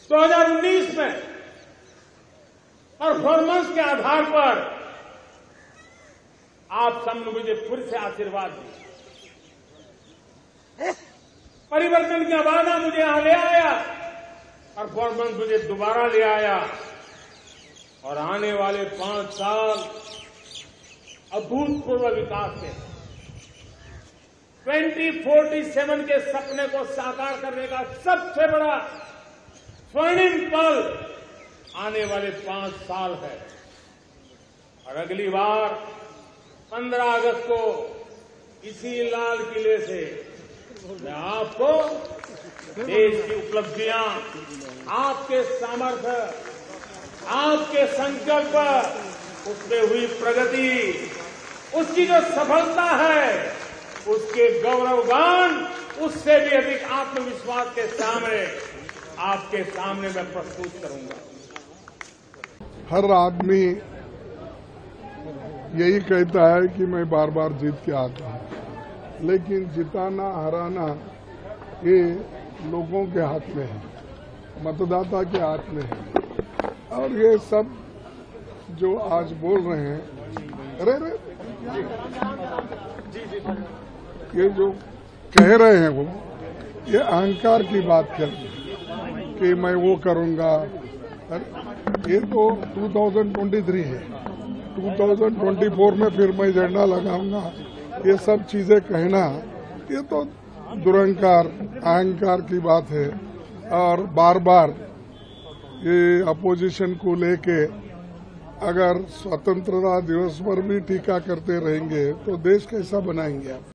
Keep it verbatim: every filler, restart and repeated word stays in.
दो हज़ार उन्नीस में परफॉर्मेंस के आधार पर आप सबने मुझे फिर से आशीर्वाद दिया। परिवर्तन का वादा मुझे यहां ले आया, परफॉर्मेंस मुझे दोबारा ले आया और आने वाले पांच साल अभूतपूर्व विकास के ट्वेंटी फोर्टी सेवन के सपने को साकार करने का सबसे बड़ा स्वर्णिम पल आने वाले पांच साल है। और अगली बार पंद्रह अगस्त को इसी लाल किले से मैं आपको देश की उपलब्धियां, आपके सामर्थ्य, आपके संकल्प, उसमें हुई प्रगति, उसकी जो सफलता है, उसके गौरवगान, उससे भी अधिक आत्मविश्वास के सामने आपके सामने मैं प्रस्तुत करूंगा। हर आदमी यही कहता है कि मैं बार बार जीत के आता हूं, लेकिन जिताना हराना ये लोगों के हाथ में है, मतदाता के हाथ में है। और ये सब जो आज बोल रहे हैं, अरे अरे ये जो कह रहे हैं वो ये अहंकार की बात कर रहे हैं कि मैं वो करूंगा। ये तो दो हज़ार तेईस है, दो हज़ार चौबीस में फिर मैं झंडा लगाऊंगा। ये सब चीजें कहना ये तो दुरहंकार, अहंकार की बात है। और बार बार ये अपोजिशन को लेके अगर स्वतंत्रता दिवस पर भी टीका करते रहेंगे तो देश कैसा बनाएंगे आप?